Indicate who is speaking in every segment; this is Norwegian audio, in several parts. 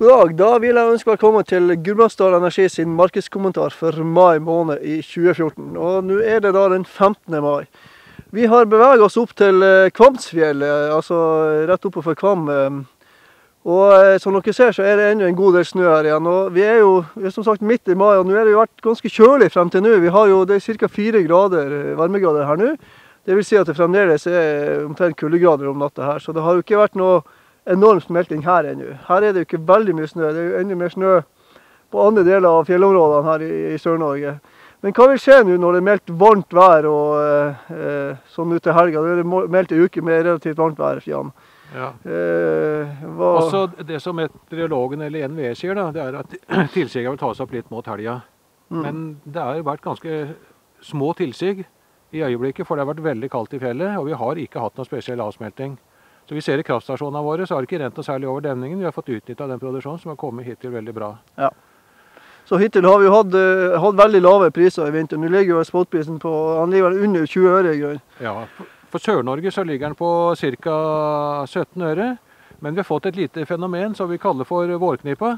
Speaker 1: God dag, da vil jeg ønske velkommen til Gudbrandsdal Energi sin markedskommentar for mai måned i 2014. Og nå er det da den 15. mai. Vi har beveget oss opp til Kvamsfjell, altså rett oppe for Kvam. Og som dere ser så er det enda en god del snø her igjen. Og vi er jo som sagt midt i mai, og nå er det jo vært ganske kjølig frem til nå. Vi har jo det er ca. 4 grader varmegrader her nå. Det vil si at det fremdeles er omtrent kuldegrader om natta her, så det har jo ikke vært noe enorm smelting her ennå. Her er det jo ikke veldig mye snø. Det er jo enda mer snø på andre deler av fjellområdene her i Sør-Norge. Men hva vil skje nå når det er meldt varmt vær og sånn ut til helga? Det er meldt en uke med relativt varmt vær, Jan.
Speaker 2: Ja. Også det som meteorologen eller NVE sier da, det er at tilsiget vil ta seg opp litt mot helga. Men det har vært ganske små tilsig i øyeblikket, for det har vært veldig kaldt i fjellet, og vi har ikke hatt noe spesiell avsmelting. Så vi ser i kraftstasjonene våre, så har det ikke rent noe særlig over demningen. Vi har fått utnyttet den produksjonen som har kommet hittil veldig bra. Ja.
Speaker 1: Så hittil har vi jo hatt veldig lave priser i vinter. Nå ligger jo spotprisen på, han ligger under 20 øre i grunn.
Speaker 2: Ja, for Sør-Norge så ligger den på ca. 17 øre. Men vi har fått et lite fenomen som vi kaller for vårknipa.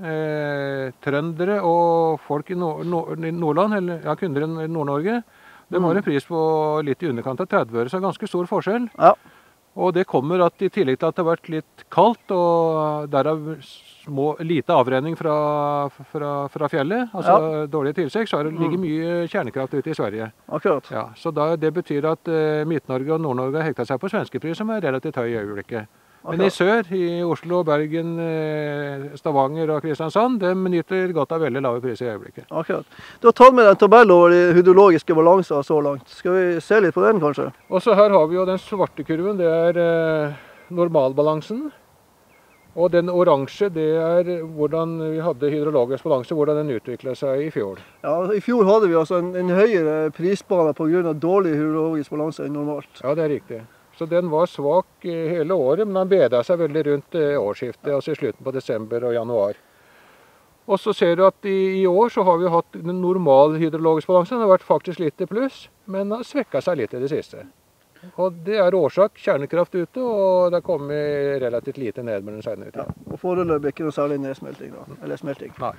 Speaker 2: Trøndere og folk i Nordland, eller ja, kunder i Nord-Norge, de har en pris på litt i underkant av 30 øre, så ganske stor forskjell. Ja. Og det kommer at i tillegg til at det har vært litt kaldt, og derav lite avrenning fra fjellet, altså dårlige tilsig, så har det ligget mye kjernekraft ute i Sverige. Akkurat. Ja, så det betyr at Midt-Norge og Nord-Norge har hektet seg på svenskepris, som er relativt høy i øyeblikket. Men i sør, i Oslo, Bergen, Stavanger og Kristiansand, de nyter godt av veldig lave priser i øyeblikket. Akkurat. Du har tatt med en tabell over de hydrologiske balanser så langt. Skal vi se litt på den, kanskje? Og så her har vi jo den svarte kurven, det er normalbalansen. Og den oransje, det er hvordan vi hadde hydrologisk balanse, hvordan den utviklet seg i fjor. Ja, i fjor hadde vi altså en høyere prisbane på grunn av dårlig hydrologisk balanse enn normalt. Ja, det er riktig. Så den var svak hele året, men den bedret seg veldig rundt årsskiftet, altså i slutten på desember og januar. Og så ser du at i år så har vi hatt en normal hydrologisk balanse. Den har vært faktisk litt i pluss, men har svekket seg litt i det siste. Og det er årsak kjernekraft ute, og det har kommet relativt lite nedbør den senere tiden. Ja, og foreløpig ikke noe særlig nedsmelting da, eller smelting. Nei.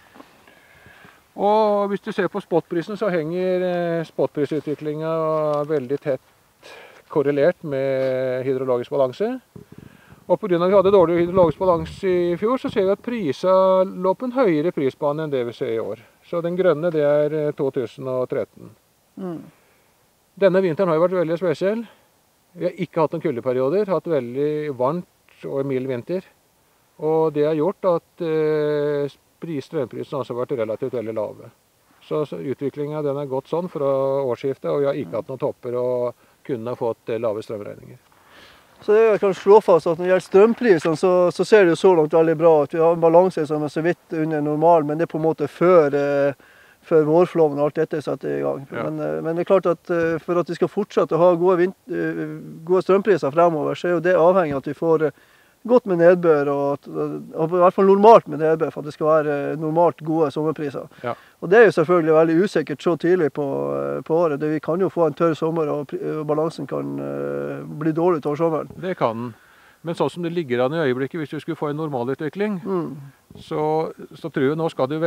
Speaker 2: Og hvis du ser på spotprisen, så henger spotprisutviklingen veldig tett korrelert med hydrologisk balanse. Og på grunn av at vi hadde dårlig hydrologisk balanse i fjor, så ser vi at prisene lå på en høyere prisbane enn det vi ser i år. Så den grønne, det er 2013. Denne vinteren har jo vært veldig spesiell. Vi har ikke hatt noen kuldeperioder, hatt veldig varmt og mild vinter. Og det har gjort at strømprisene også har vært relativt veldig lave. Så utviklingen den har gått sånn fra årsskiftet, og vi har ikke hatt noen topper og kunne ha fått lave strømregninger. Så det kan slå fast at når det gjelder strømprisene, så ser det jo så langt veldig bra ut. Vi har en balanse som er så vidt under normal, men det er på en måte før vårfloven og alt dette setter i gang. Ja. Men det er klart at for at vi skal fortsette å ha gode strømpriser fremover, så er jo det avhengig av at vi får godt med nedbør, og i hvert fall normalt med nedbør, for at det skal være normalt gode sommerpriser. Ja. Og det er jo selvfølgelig veldig usikkert så tidlig på året. Vi kan jo få en tørr sommer, og balansen kan bli dårlig utover sommeren. Det kan den. Men sånn som det ligger an i øyeblikket, hvis du skulle få en normalutvikling, så tror jeg nå skal det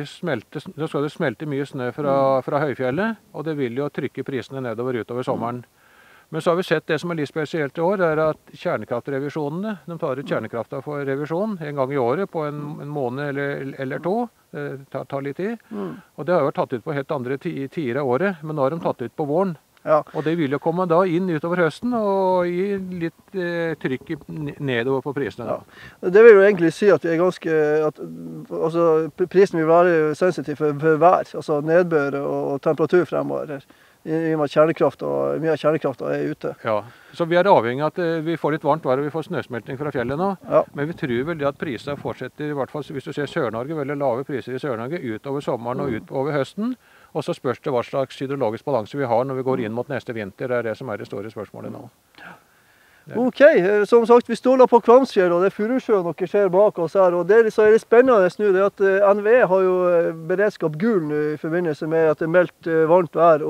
Speaker 2: smelte mye snø fra høyfjellet, og det vil jo trykke prisene nedover utover sommeren. Men så har vi sett det som er litt spesielt i år, er at kjernekraftrevisjonene, de tar ut kjernekrafta for revisjon en gang i året på en måned eller to. Det tar litt tid. Og det har jo vært tatt ut på helt andre tider av året, men nå har de tatt ut på våren. Ja. Og det vil jo komme da inn utover høsten og gi litt trykk nedover på prisene. Ja. Det vil jo egentlig si at vi er altså prisen vil være sensitiv for vær, altså nedbør og temperatur fremover. I og med at mye av kjernekraften er ute. Ja, så vi er avhengig av at vi får litt varmt vær og vi får snøsmelting fra fjellet nå. Ja. Men vi tror vel at prisene fortsetter, i hvert fall hvis du ser Sør-Norge, veldig lave priser i Sør-Norge utover sommeren og utover høsten. Og så spørs det hva slags hydrologisk balanse vi har når vi går inn mot neste vinter. Det er det som er det store spørsmålet nå. Ok, som sagt, vi står da på Kvamsfjell, og det er Furusjøen dere ser bak oss her. Og det som er litt spennende nå, det er at NVE har jo beredskap gul nå i forbindelse med at det er meldt varmt vær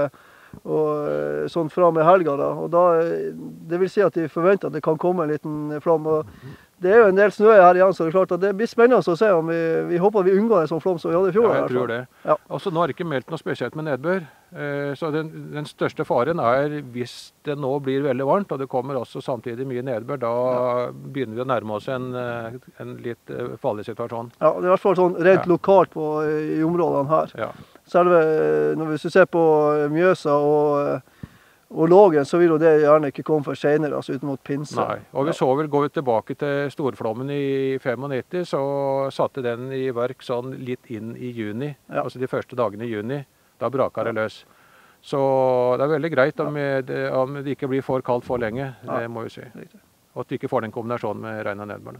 Speaker 2: og sånn fra med helga da. Og det vil si at de forventer at det kan komme en liten flom. Og
Speaker 1: Det er jo en del snø her igjen, så det er klart at det blir spennende å se om vi håper vi unngår en sånn flom som vi hadde i fjor.
Speaker 2: Ja, jeg tror det.
Speaker 1: Ja.
Speaker 2: Altså, nå er det ikke meldt noe spesielt med nedbør. Så den største faren er hvis det nå blir veldig varmt, og det kommer også samtidig mye nedbør, da begynner vi å nærme oss en litt farlig situasjon.
Speaker 1: Ja, det er i hvert fall sånn rent lokalt i områdene her.
Speaker 2: Ja.
Speaker 1: Selve, hvis du ser på Mjøsa og Lågen, så vil jo det gjerne ikke komme for senere, altså ut mot pinse.
Speaker 2: Nei, og vi så vel, går vi tilbake til storflommen i 95, så satte den i verk sånn litt inn i juni, altså de første dagene i juni. Da braker det løs. Så det er veldig greit om det ikke blir for kaldt for lenge, det må vi si. Og at vi ikke får den kombinasjonen med regn og nedbør.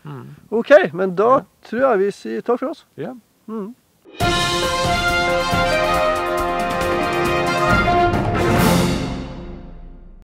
Speaker 1: Ok, men da tror jeg vi sier takk for oss.
Speaker 2: Ja.
Speaker 1: Mm.